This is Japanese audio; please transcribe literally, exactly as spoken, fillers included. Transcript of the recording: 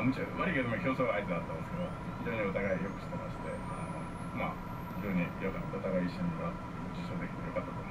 あ、むちゃ悪いけども競争が相手だったんですけど、非常にお互いよくしてまして、あのまあ非常によかった、お互い一緒に受賞できてよかったと